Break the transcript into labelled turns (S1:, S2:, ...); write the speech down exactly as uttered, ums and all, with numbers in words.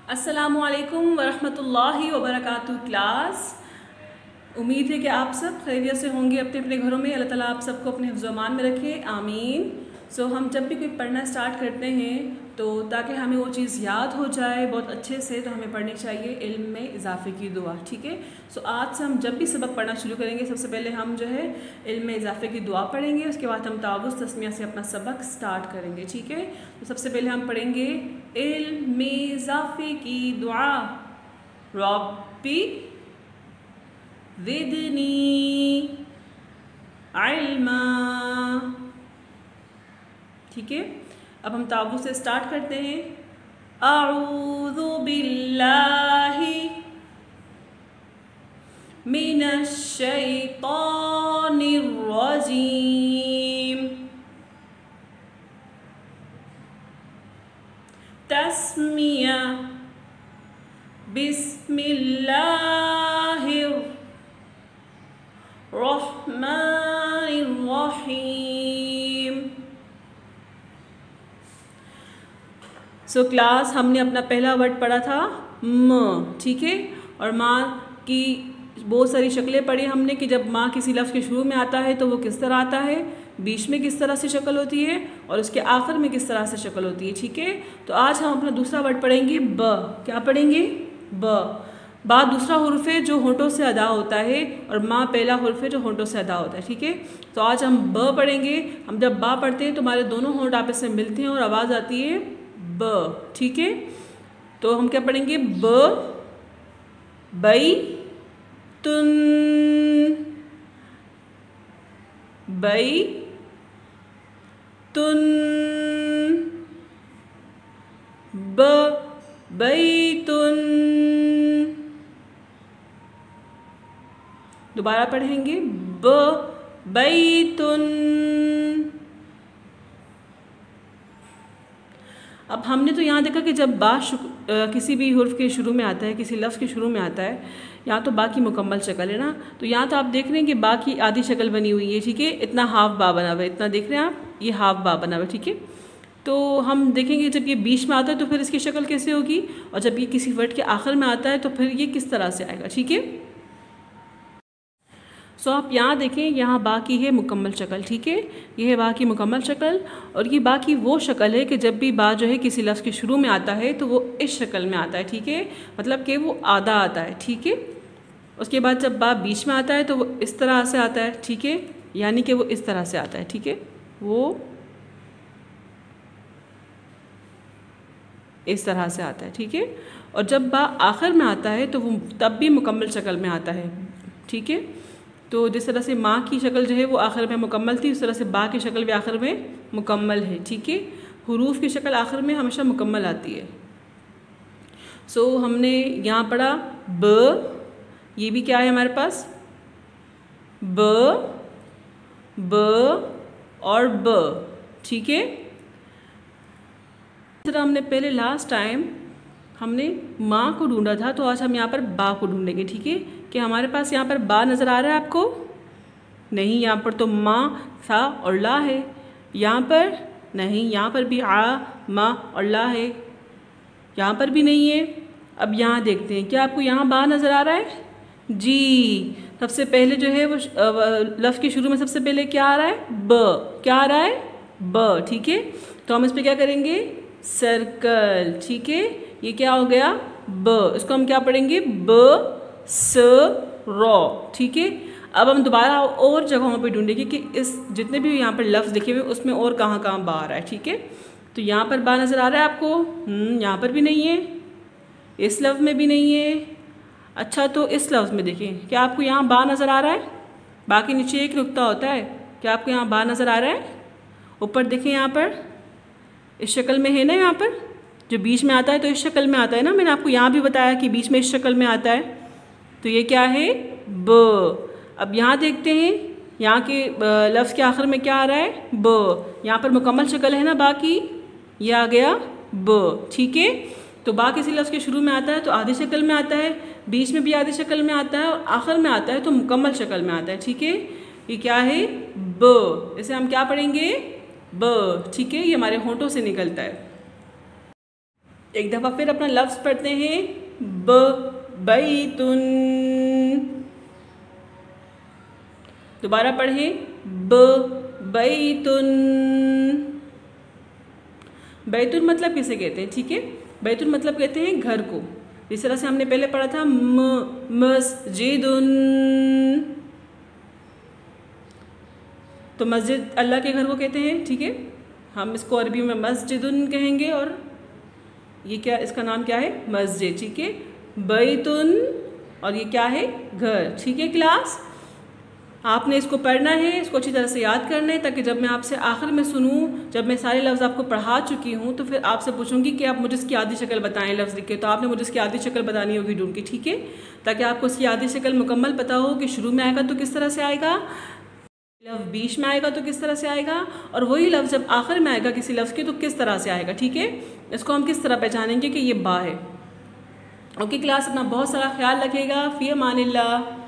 S1: अस्सलामुअलैकुम वरहमतुल्लाहि वबरकातुहू क्लास। उम्मीद है कि आप सब खैरियत से होंगे अपने अपने घरों में। अल्लाह ताला आप सबको अपने हिफ्ज़-ओ-अमान में रखे, आमीन। सो so, हम जब भी कोई पढ़ना स्टार्ट करते हैं तो ताकि हमें वो चीज़ याद हो जाए बहुत अच्छे से, तो हमें पढ़नी चाहिए इल्म में इजाफ़े की दुआ। ठीक है। सो so, आज से हम जब भी सबक पढ़ना शुरू करेंगे सबसे पहले हम जो है इल्म में इजाफ़े की दुआ पढ़ेंगे, उसके बाद हम तावुज़ तस्मिया से अपना सबक स्टार्ट करेंगे। ठीक है। तो सबसे पहले हम पढ़ेंगे इल्म में इजाफ़े की दुआ। रब्बी ज़िदनी इल्मा। ठीक है। अब हम तावुज़ से स्टार्ट करते हैं। अऊज़ु बिल्लाहि मिनश शैतानिर रजीम। तस्मिया बिस्मिल्लाहिर रहमानिर रहीम। सो so, क्लास हमने अपना पहला वर्ड पढ़ा था म। ठीक है। और माँ की बहुत सारी शक्लें पढ़ी हमने कि जब माँ किसी लफ्ज़ के शुरू में आता है तो वो किस तरह आता है, बीच में किस तरह से शक्ल होती है और उसके आखिर में किस तरह से शक्ल होती है। ठीक है। तो आज हम अपना दूसरा वर्ड पढ़ेंगे ब। क्या पढ़ेंगे? ब। बा दूसरा हुर्फ है जो होंठों से अदा होता है और माँ पहला हुर्फ है जो होंठों से अदा होता है। ठीक है। तो आज हम ब पढ़ेंगे। हम जब बा पढ़ते हैं तो हमारे दोनों होंठ आपस में मिलते हैं और आवाज़ आती है ब। ठीक है। तो हम क्या पढ़ेंगे? ब बई तुन, बई तुन, ब बई तुन। दोबारा पढ़ेंगे ब बई तुन। अब हमने तो यहाँ देखा कि जब बा किसी भी हुर्फ के शुरू में आता है, किसी लफ्ज़ के शुरू में आता है, यहाँ तो बा की मुकम्मल शक्ल है ना। तो यहाँ तो आप देख रहे हैं कि बा की आधी शक्ल बनी हुई है। ठीक है। इतना हाफ बा बना हुआ है, इतना देख रहे हैं आप, ये हाफ बा बना हुआ है। ठीक है। तो हम देखेंगे जब ये बीच में आता है तो फिर इसकी शक्ल कैसे होगी, और जब ये किसी वर्ड के आखिर में आता है तो फिर ये किस तरह से आएगा। ठीक है। सो आप यहाँ देखें, यहाँ बा की है मुकम्मल शक्ल। ठीक है। ये है बा की मुकम्मल शक्ल, और ये बा की वो शक्ल है कि जब भी बा जो है किसी लफ्ज़ के शुरू में आता है तो वो इस शक्ल में आता है। ठीक है। मतलब कि वो आधा आता है। ठीक है। उसके बाद जब बा बीच में आता है तो वो इस तरह से आता है। ठीक है। यानी कि वो इस तरह से आता है। ठीक है। वो इस तरह से आता है। ठीक है। और जब बा आखिर में आता है तो वो तब भी मुकम्मल शक्ल में आता है। ठीक है। तो जिस तरह से माँ की शक्ल जो है वो आखिर में मुकम्मल थी, उस तरह से बा की शक्ल भी आखिर में मुकम्मल है। ठीक है। हुरूफ की शक्ल आखिर में हमेशा मुकम्मल आती है। सो so, हमने यहाँ पढ़ा ब, ये भी क्या है हमारे पास, ब ब और ब। ठीक है। इस तरह हमने पहले लास्ट टाइम हमने माँ को ढूंढा था, तो आज हम यहाँ पर बा को ढूंढेंगे। ठीक है। कि हमारे पास यहाँ पर बा नज़र आ रहा है आपको? नहीं, यहाँ पर तो माँ, सा और ला है। यहाँ पर नहीं, यहाँ पर भी आ, मा और ला है, यहाँ पर भी नहीं है। अब यहाँ देखते हैं, क्या आपको यहाँ बा नज़र आ रहा है? जी। सबसे पहले जो है वो लफ्ज़ के शुरू में सबसे पहले क्या आ रहा है? ब। क्या आ रहा है? ब। ठीक है। तो हम इस पर क्या करेंगे? सर्कल। ठीक है। ये क्या हो गया? ब। इसको हम क्या पढ़ेंगे? ब स रॉ। ठीक है। अब हम दोबारा और जगहों पे ढूंढेंगे कि इस जितने भी यहाँ पर लफ्ज़ लिखे हुए उसमें और कहाँ कहाँ बा आ रहा है। ठीक है। तो यहाँ पर बा नज़र आ रहा है आपको? हम्म यहाँ पर भी नहीं है, इस लफ्ज़ में भी नहीं है। अच्छा, तो इस लफ्ज़ में देखें, क्या आपको यहाँ बा नज़र आ रहा है? बा के नीचे एक नुक्ता होता है, क्या आपको यहाँ बा नज़र आ रहा है? ऊपर देखें, यहाँ पर इस शक्ल में है ना, यहाँ पर जो बीच में आता है तो इस शक्ल में आता है ना। मैंने आपको यहाँ भी बताया कि बीच में इस शक्ल में आता है। तो ये क्या है? ब। अब यहाँ देखते हैं, यहाँ के लफ्ज़ के आखिर में क्या आ रहा है? ब। यहाँ पर मुकम्मल शक्ल है ना बा की, ये आ गया ब। ठीक है। तो बा किसी लफ्ज़ के शुरू में आता है तो आधी शक्ल में आता है, बीच में भी आधी शक्ल में आता है और आखिर में आता है तो मुकम्मल शक्ल में आता है। ठीक है। ये क्या है? ब। इसे हम क्या पढ़ेंगे? ब। ठीक है। ये हमारे होंठों से निकलता है। एक दफ़ा फिर अपना लफ्ज़ पढ़ते हैं, ब बैतुन। दोबारा पढ़ें, ब बैतुन। बैतुन मतलब किसे कहते हैं, ठीक है। बैतुन मतलब कहते हैं घर को। जिस तरह से हमने पहले पढ़ा था म मस्जिदुन, तो मस्जिद अल्लाह के घर को कहते हैं, ठीक है। हम इसको अरबी में मस्जिदुन कहेंगे और ये क्या, इसका नाम क्या है, मस्जिद, ठीक है। बैतुन और ये क्या है, घर, ठीक है। क्लास आपने इसको पढ़ना है, इसको अच्छी तरह से याद करना है, ताकि जब मैं आपसे आखिर में सुनूं, जब मैं सारे लफ्ज़ आपको पढ़ा चुकी हूँ, तो फिर आपसे पूछूंगी कि आप मुझे इसकी आधी शक्ल बताएं लफ्ज़ लिख के। तो आपने मुझे इसकी आधी शक्ल बतानी होगी ढूंढ के, ठीक है, ताकि आपको इसकी आधी शक्ल मुकम्मल पता हो कि शुरू में आएगा तो किस तरह से आएगा, लफ्ज़ बीच में आएगा तो किस तरह से आएगा, और वही लफ्ज़ जब आखिर में आएगा किसी लफ्ज़ के तो किस तरह से आएगा, ठीक है। इसको हम किस तरह पहचानेंगे कि ये बा है। ओके क्लास, अपना बहुत सारा ख्याल रखिएगा। फ़ी अमानिल्लाह।